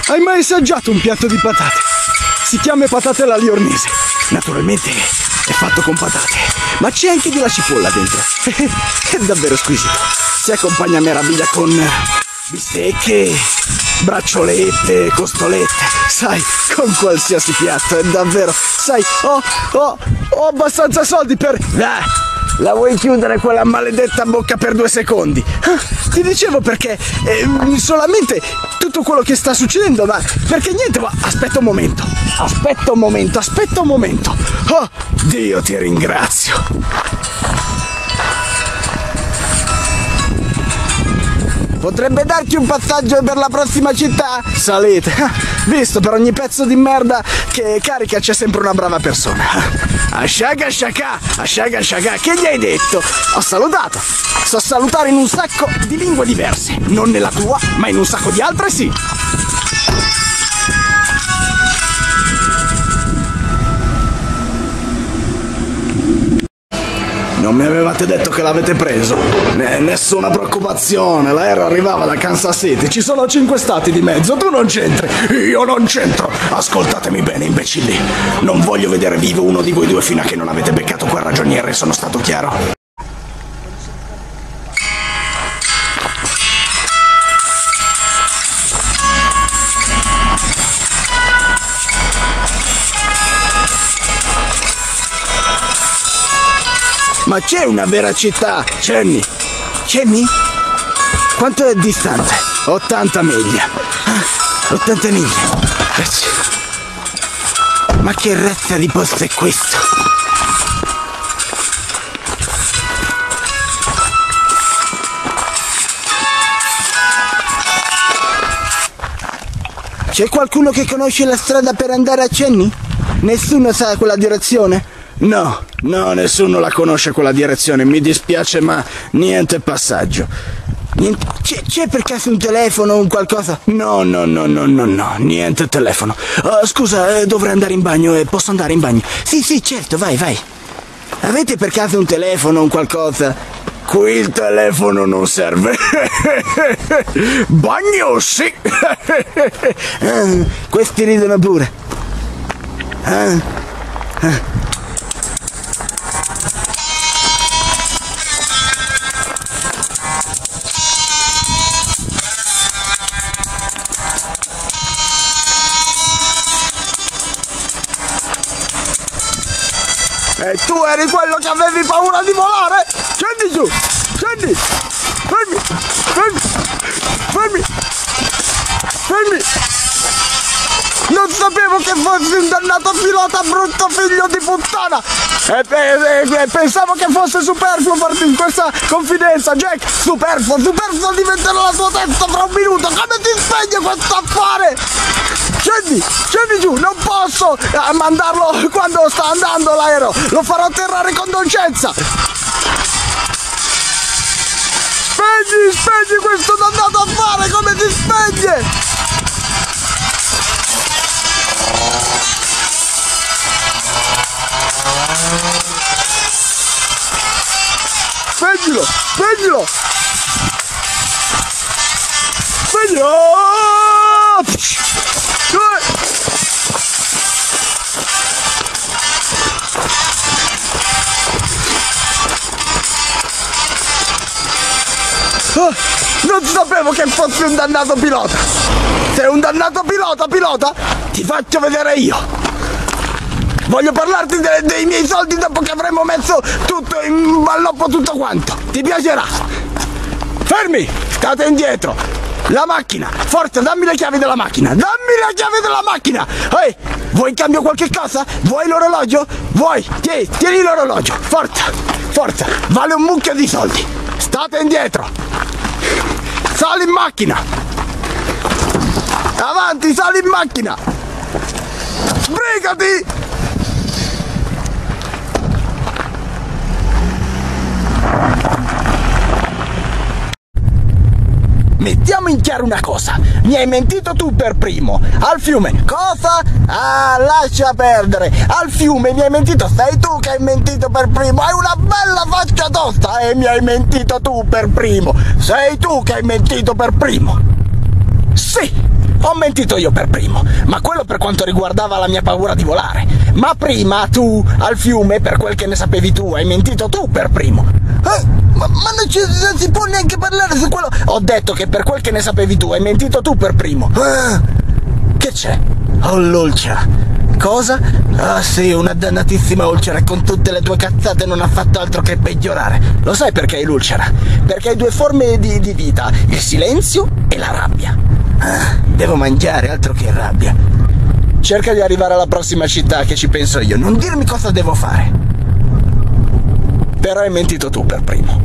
Hai mai assaggiato un piatto di patate? Si chiama patate alla liornese. Naturalmente è fatto con patate, ma c'è anche della cipolla dentro. È davvero squisito. Si accompagna a meraviglia con bistecche, bracciolette, costolette. Sai, con qualsiasi piatto, è davvero. Sai, ho abbastanza soldi per... La vuoi chiudere quella maledetta bocca per 2 secondi? Ti dicevo perché solamente tutto quello che sta succedendo, ma perché niente, ma aspetta un momento. Oh, Dio ti ringrazio. Potrebbe darti un passaggio per la prossima città? Salite. Visto, per ogni pezzo di merda che carica c'è sempre una brava persona. Asciaga shaka, che gli hai detto? Ho salutato. So salutare in un sacco di lingue diverse. Non nella tua, ma in un sacco di altre sì. Non mi avevate detto che l'avete preso? Nessuna preoccupazione, l'aereo arrivava da Kansas City, ci sono 5 stati di mezzo, tu non c'entri, io non c'entro. Ascoltatemi bene, imbecilli, non voglio vedere vivo uno di voi due fino a che non avete beccato quel ragioniere, sono stato chiaro? Ma c'è una vera città, Cenni? Cenni? Quanto è distante? 80 miglia. 80 miglia. Ma che razza di posto è questo? C'è qualcuno che conosce la strada per andare a Cenni? Nessuno sa quella direzione? No, nessuno la conosce quella direzione, mi dispiace ma niente passaggio. C'è per caso un telefono o un qualcosa? No, niente telefono. Scusa, dovrei andare in bagno, posso andare in bagno? Sì, certo, vai. Avete per caso un telefono o un qualcosa? Qui il telefono non serve. Bagno sì. Questi ridono pure. E tu eri quello che avevi paura di volare? Scendi giù! Scendi! Fermi! Non sapevo che fossi un dannato pilota, brutto figlio di puttana! E pensavo che fosse superfluo farti in questa confidenza, Jack! Superfluo diventerà la tua testa fra un minuto! Come ti spegni questo affare? Scendi giù, non posso mandarlo quando sta andando l'aereo, lo farò atterrare con dolcezza. Spegni questo dannato affare, come ti spegne? Spegnilo! Non sapevo che fossi un dannato pilota. Sei un dannato pilota? Ti faccio vedere io. Voglio parlarti dei miei soldi dopo che avremo messo tutto in balloppo, tutto quanto. Ti piacerà. Fermi, state indietro. La macchina, forza, dammi le chiavi della macchina. Ehi, vuoi in cambio qualche cosa? Vuoi l'orologio? Vuoi? Tieni l'orologio. Forza, vale un mucchio di soldi. State indietro. Sali in macchina. Avanti, sali in macchina. Sbrigati. Mettiamo in chiaro una cosa, mi hai mentito tu per primo, al fiume, cosa? Ah, lascia perdere, al fiume mi hai mentito, sei tu che hai mentito per primo, hai una bella faccia tosta e mi hai mentito tu per primo, sei tu che hai mentito per primo. Sì, Ho mentito io per primo, ma quello per quanto riguardava la mia paura di volare. Ma prima tu, al fiume, per quel che ne sapevi tu, hai mentito tu per primo. Ma non si può neanche parlare su quello. Ho detto che per quel che ne sapevi tu, hai mentito tu per primo. Che c'è? Oh, l'ulcera. Cosa? Ah sì, una dannatissima ulcera, con tutte le tue cazzate non ha fatto altro che peggiorare. Lo sai perché hai l'ulcera? Perché hai due forme di vita, il silenzio e la rabbia. Devo mangiare, altro che rabbia. Cerca di arrivare alla prossima città che ci penso io, non dirmi cosa devo fare. Però hai mentito tu per primo.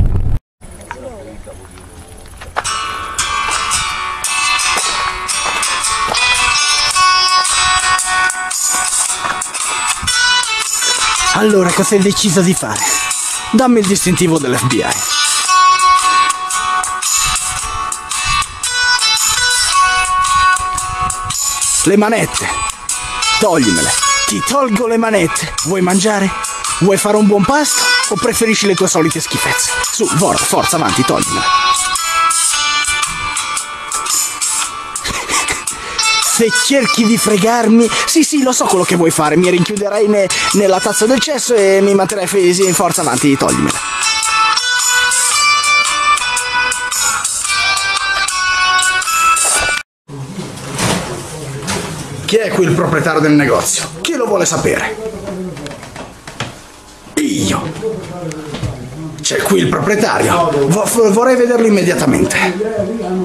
Allora, cosa hai deciso di fare? Dammi il distintivo dell'FBI. Le manette. Toglimele. Ti tolgo le manette. Vuoi mangiare? Vuoi fare un buon pasto? O preferisci le tue solite schifezze? Su, forza, avanti, toglimele. Se cerchi di fregarmi, sì, lo so quello che vuoi fare, mi rinchiuderai nella tazza del cesso e mi manterrai in forza avanti, toglimela. Chi è qui il proprietario del negozio? Chi lo vuole sapere? Io. C'è qui il proprietario, vorrei vederlo immediatamente.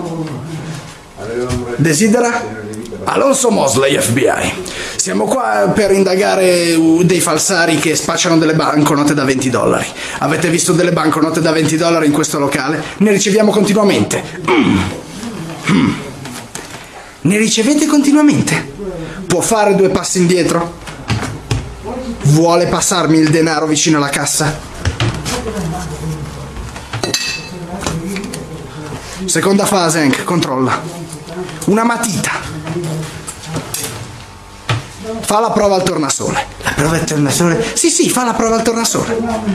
Desidera? Alonso Mosley, FBI. Siamo qua per indagare dei falsari che spacciano delle banconote da $20. Avete visto delle banconote da $20 in questo locale? Ne riceviamo continuamente. Ne ricevete continuamente? Può fare 2 passi indietro? Vuole passarmi il denaro vicino alla cassa? Seconda fase, Hank, controlla. Una matita. Fa la prova al tornasole. La prova al tornasole? Sì, fa la prova al tornasole.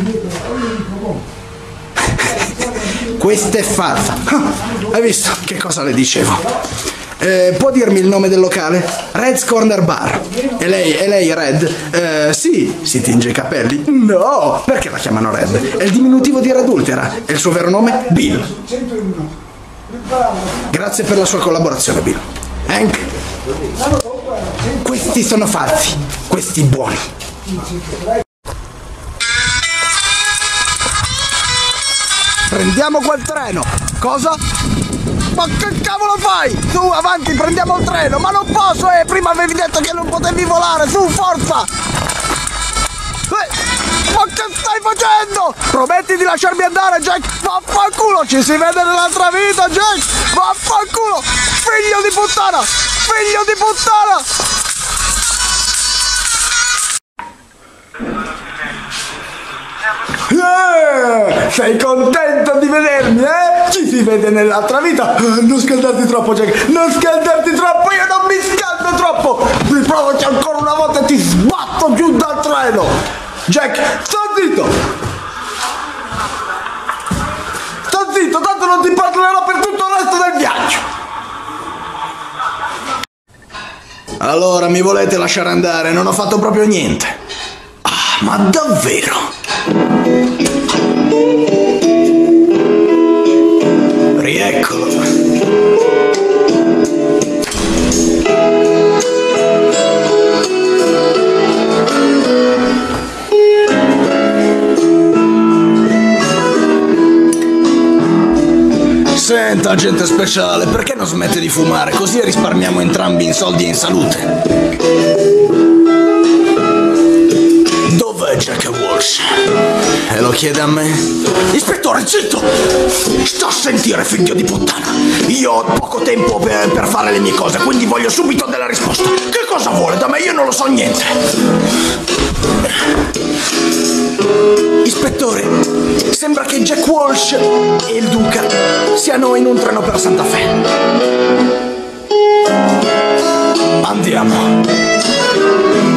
Questa è falsa. Hai visto che cosa le dicevo? Può dirmi il nome del locale? Red's Corner Bar. E lei Red? Sì, si tinge i capelli. No, perché la chiamano Red? È il diminutivo di Redultera. E il suo vero nome? Bill. Grazie per la sua collaborazione, Bill. Hank? Questi sono falsi, questi buoni. Prendiamo quel treno. Cosa? Ma che cavolo fai? Su, avanti, prendiamo il treno. Ma non posso, prima avevi detto che non potevi volare. Su, forza. Ma che stai facendo? Prometti di lasciarmi andare, Jack. Vaffanculo, ci si vede nell'altra vita, Jack. Vaffanculo. Figlio di puttana. Figlio di puttana. Sei contento di vedermi, eh? Ci si vede nell'altra vita. Non scaldarti troppo, Jack. Non scaldarti troppo, io non mi scaldo troppo. Mi provochi ancora una volta e ti sbatto giù dal treno. Jack, sta zitto. Sta zitto, tanto non ti parlerò per tutto il resto del viaggio. Allora, mi volete lasciare andare? Non ho fatto proprio niente. Ma davvero? Rieccolo. Senta, agente speciale, perché non smette di fumare? Così risparmiamo entrambi in soldi e in salute. Dov'è Jack Walsh? E lo chiede a me? Ispettore, zitto! Sta a sentire, figlio di puttana. Io ho poco tempo per fare le mie cose, quindi voglio subito della risposta. Che cosa vuole da me? Io non lo so niente. Ispettore, sembra che Jack Walsh e il Duca siano in un treno per Santa Fe. Andiamo.